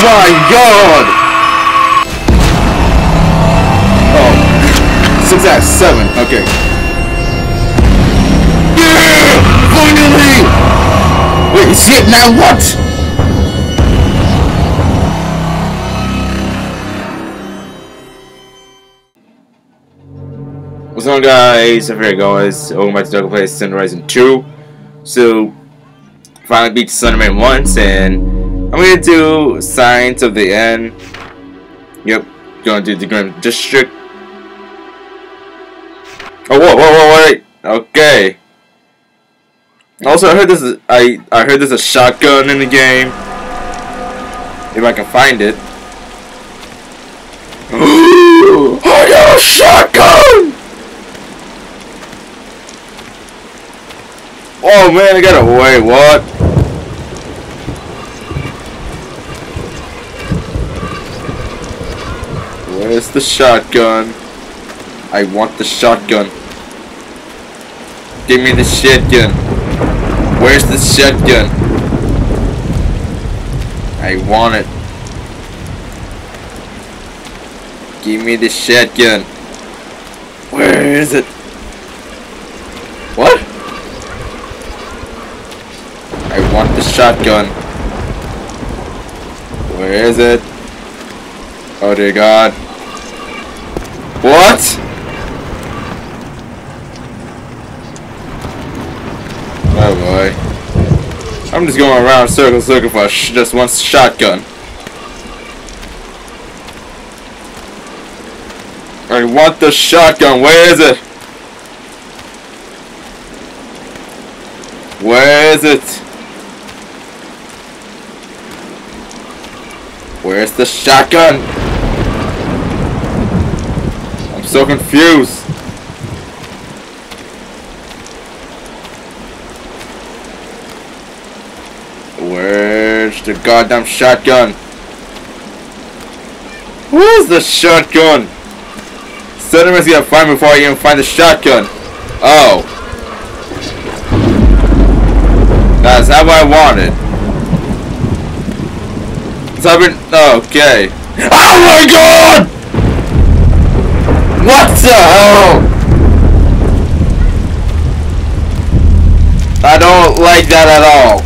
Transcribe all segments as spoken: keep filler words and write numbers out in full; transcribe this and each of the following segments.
my god! Oh, six out of seven. Okay. Yeah! Finally! Wait, is it now? What? What's up, guys? Here we go, guys. Welcome back to Dark Place Sun Horizon two. So, finally beat Slenderman once, and I'm gonna do Signs of the End. Yep, gonna do the Grim District. Oh, whoa, whoa, whoa, wait. Okay. Also, I heard this. Is, I I heard there's a shotgun in the game. If I can find it. I got a shotgun! Oh man, I got away. What? Where's the shotgun? I want the shotgun. Give me the shotgun. Where's the shotgun? I want it. Give me the shotgun. Where is it? What? I want the shotgun. Where is it? Oh dear God. What? Oh boy. I'm just going around circles looking for sh just one shotgun. I want the shotgun. Where is it? Where is it? Where's the shotgun? I'm so confused. Where's the goddamn shotgun? Where's the shotgun? Slenderman's gonna find me before I even find the shotgun. Oh. That's not what I wanted. I've been, okay. Oh my god! What the hell? I don't like that at all.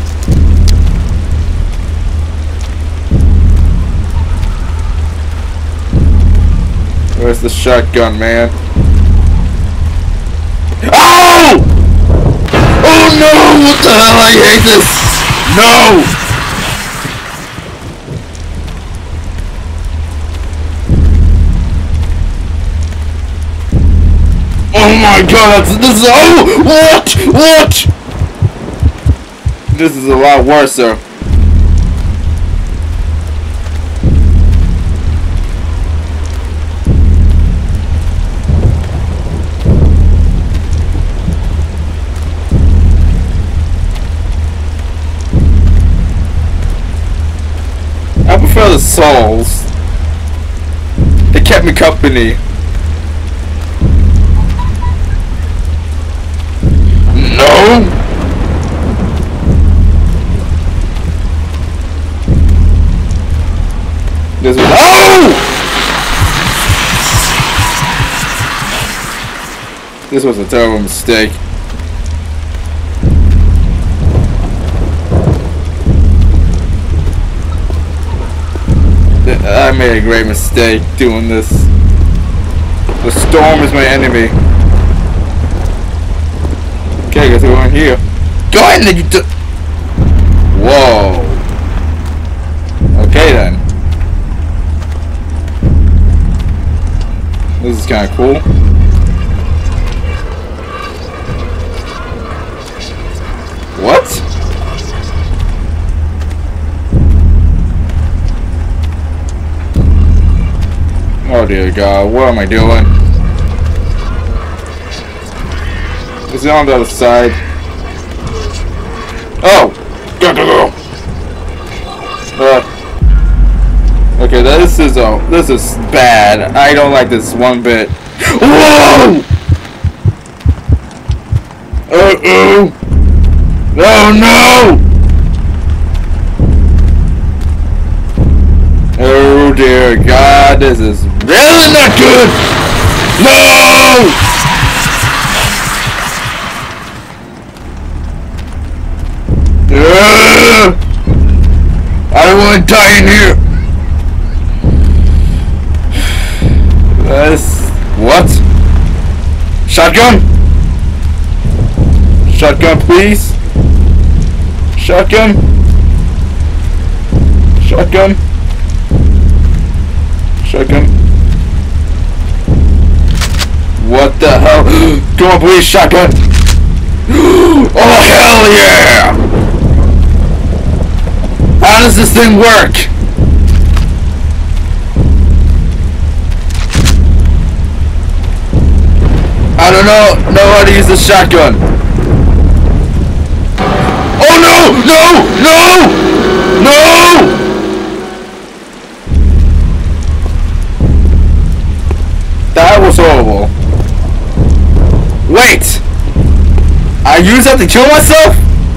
Where's the shotgun, man? Oh! Oh no! What the hell? I hate this! No! Oh my god, that's, this is, oh, what, what? This is a lot worse, sir. I prefer the souls. They kept me company. No! This was, oh! This was a terrible mistake. I made a great mistake doing this. The storm is my enemy. Okay, I guess we're going here. Go ahead and you do. Whoa. Okay then. This is kind of cool. What? Oh dear God, what am I doing? Is it on the other side? Oh! Go, go, go! Uh, okay, this is uh, this is bad. I don't like this one bit. Whoa! Uh oh! Oh no! dear God, this is really not good! No! Uh, I don't want to die in here! This... What? Shotgun? Shotgun, please? Shotgun? Shotgun? Shotgun? What the hell? Come on, please, shotgun! Oh, hell yeah! How does this thing work? I don't know, know how to use the shotgun. Oh no! No! No! No! That was horrible. Wait! I use that to kill myself?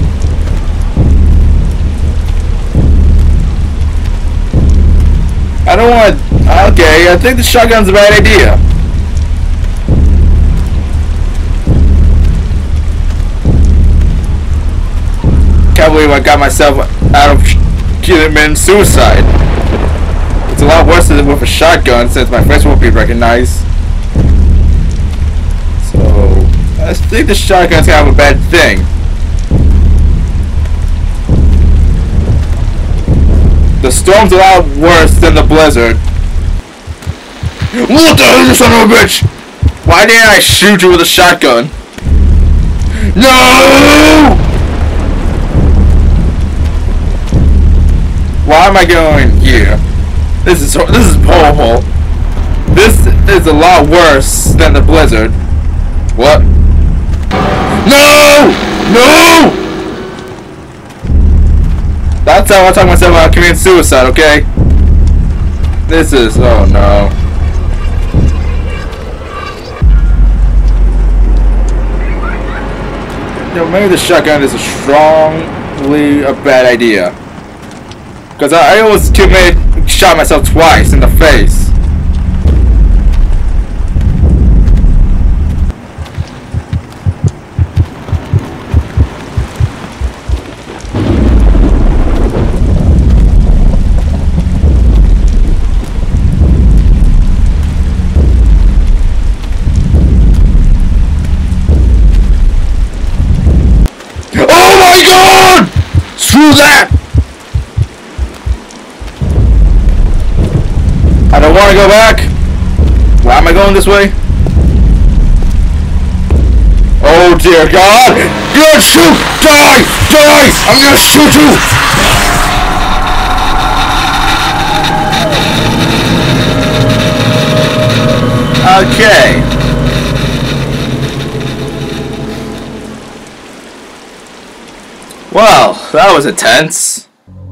I don't want... Okay, I think the shotgun's a bad idea. Can't believe I got myself out of committing suicide. It's a lot worse than with a shotgun since my face won't be recognized. So, I think the shotgun's kind of a bad thing. The storm's a lot worse than the blizzard. What the hell, you son of a bitch? Why didn't I shoot you with a shotgun? No! Why am I going here? This is this is horrible. This is a lot worse than the blizzard. What? No! No! That's how I talk myself about committing suicide, okay? This is... oh no. Yo, maybe the shotgun is a strongly a bad idea. Because I, I almost commit, shot myself twice in the face. Oh my god! Screw that! I don't want to go back. Why am I going this way? Oh dear God! You're gonna shoot! Die! Die! I'm gonna shoot you! Okay. Well, that was intense.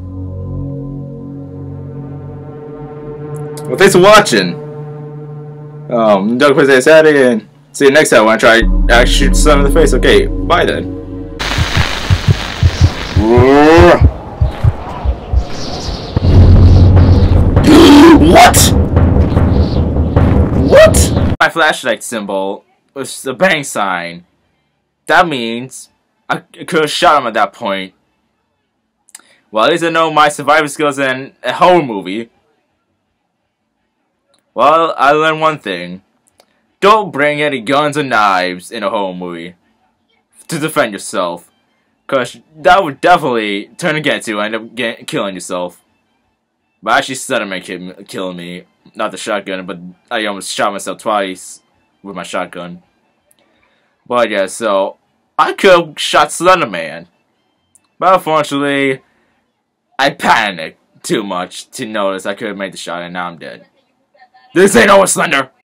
Well, thanks for watching. Um, Doug Plays Saturday, and see you next time when I try to actually shoot someone in the face. Okay, bye then. What? What? My flashlight symbol was the bang sign. That means I could have shot him at that point. Well, at least I know my survival skills in a horror movie. Well, I learned one thing. Don't bring any guns or knives in a horror movie to defend yourself. Because that would definitely turn against you and end up get, killing yourself. But actually, Slenderman killing me. Not the shotgun, but I almost shot myself twice with my shotgun. But yeah, so I could have shot Slenderman. But unfortunately, I panicked too much to notice I could have made the shot and now I'm dead. This ain't always Slender!